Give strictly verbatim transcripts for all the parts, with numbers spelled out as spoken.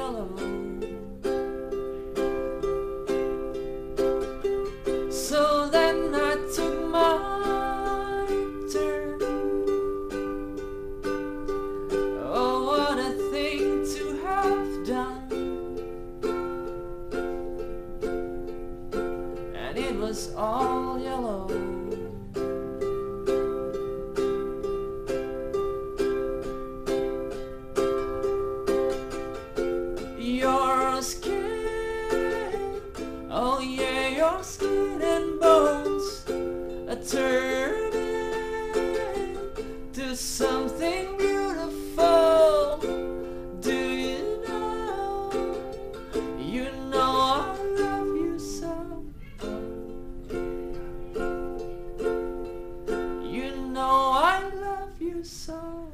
yellow. So then I took my turn. Oh, what a thing to have done. And it was all yellow. Your skin, oh yeah, your skin and bones are turning to something beautiful. Do you know, you know I love you so. You know I love you so.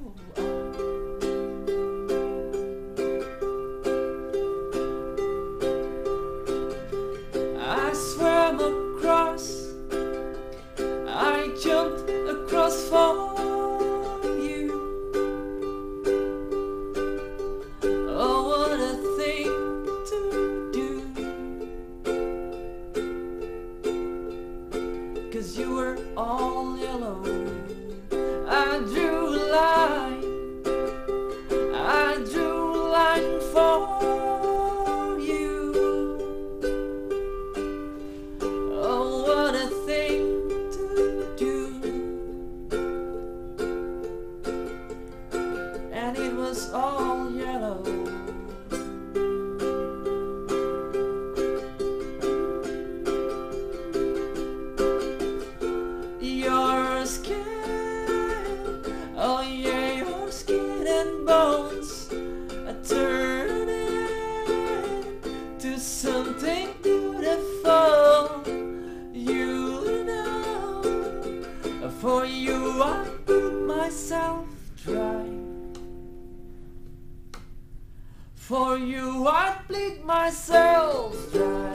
I swam across, I jumped across for you. Oh, what a thing to do. 'Cause you were all yellow. I drew a line, I drew a line for and it was all yellow. Your skin, oh yeah, your skin and bones are turning to something beautiful. You know, for you I put myself dry. For you I'd bleed myself dry.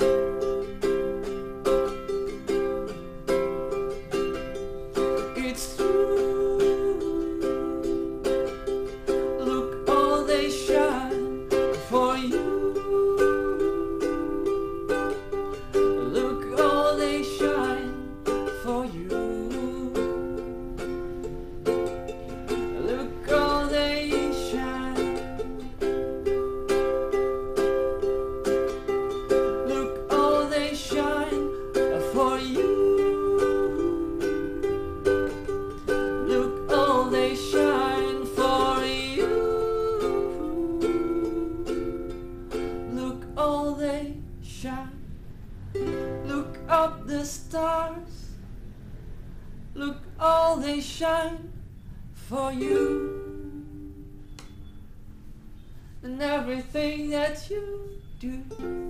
It's true. Look, all they shine for you. Look, all they shine for you. Look, all they shine. Shine for you. Look, all they shine for you. Look, all they shine. Look up the stars. Look, all they shine for you. And everything that you do.